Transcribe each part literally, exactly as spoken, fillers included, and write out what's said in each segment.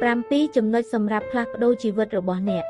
pram piចំណុចសម្រាប់ផ្លាស់ប្ដូរជីវិតរបស់អ្នក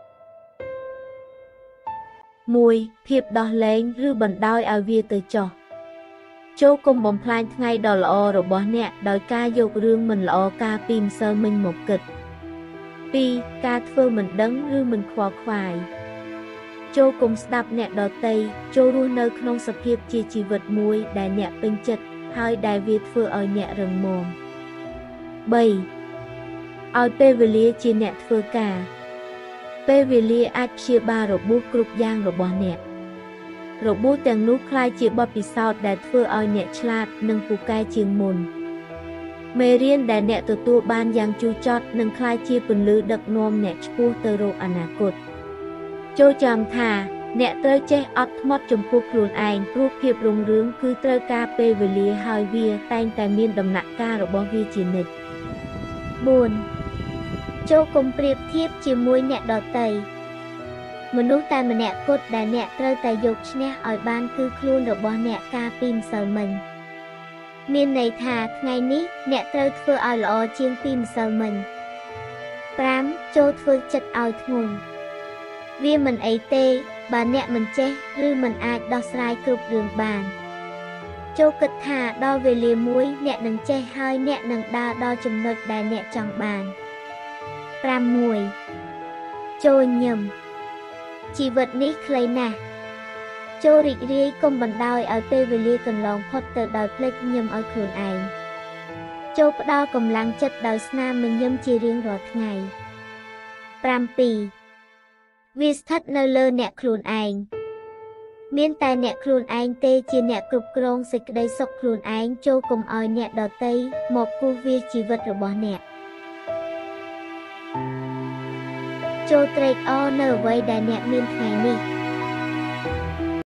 មួយភាពដោះលែងឬបណ្ដោយឲ្យវាទៅចុះចូលកុំបំផ្លាញថ្ងៃដ៏ល្អរបស់អ្នកដោយការយករឿងមិនល្អការពីម្សិលមិញមកគិតពីរការធ្វើមិនដឹងឬមិនខ្វល់ខ្វាយចូលកុំស្ដាប់អ្នកដទៃចូលរស់នៅក្នុងសភាពជាជីវិតមួយដែលអ្នកពេញចិត្តហើយដែលវាធ្វើឲ្យអ្នករឹងមាំបីឲ្យពេលវេលាជាអ្នកធ្វើការពេលវេលាអាចព្យាបាលរបួសគ្រប់យ៉ាងរបស់អ្នករបួសទាំងនោះคล้ายជាបទពិសោធន៍ដែលធ្វើឲ្យអ្នកឆ្លាតនិងពូកែជាងមុនមេរៀនដែលអ្នកទទួលបានយ៉ាងជូរចត់នឹងคล้ายជាពន្លឺដឹកនាំអ្នកឆ្ពោះទៅរកអនាគតចូលចាំថាអ្នកត្រូវចេះអត់ធ្មត់ចំពោះខ្លួនឯងព្រោះភាពរុងរឿងគឺត្រូវការពេលវេលាហើយវាតែងតែមានដំណាក់កាលរបស់វាជានិច្ចបួនចូលកុំប្រៀបធៀបជាមួយអ្នកដទៃមនុស្សតែម្នាក់គត់ដែលអ្នកត្រូវតែយកឈ្នះឲ្យបានគឺខ្លួនរបស់អ្នកកាលពីម្សិលមិញមានន័យថាថ្ងៃនេះអ្នកត្រូវធ្វើឲ្យល្អជាងពីម្សិលមិញប្រាំចូលធ្វើចិត្តឲ្យធ្ងន់វាមិនអីទេបើអ្នកមិនចេះឬមិនអាចដោះស្រាយគ្រប់រឿងបានចូលគិតថាដល់វេលាមួយអ្នកនឹងចេះហើយអ្នកនឹងដើរដល់ចំណុចដែលអ្នកចង់បានប្រាំមួយចូលញឹមជីវិតនេះខ្លីណាស់ចូលរីករាយកុំបណ្ដោយឲ្យពេលវេលាកន្លងផុតទៅដោយភ្លេចញឹមឲ្យខ្លួនឯងចូលផ្ដល់កម្លាំងចិត្តដោយស្នាមញញឹមជារៀងរាល់ថ្ងៃប្រាំពីរវាស្ថិតនៅលើអ្នកខ្លួនឯងមានតែអ្នកខ្លួនឯងទេជាអ្នកគ្រប់គ្រងសេចក្តីសុខខ្លួនឯងចូលកុំឲ្យអ្នកដទៃមកគូសវាសជីវិតរបស់អ្នកចូលត្រេកអរនៅអ្វីដែលអ្នកមានថ្ងៃនេះ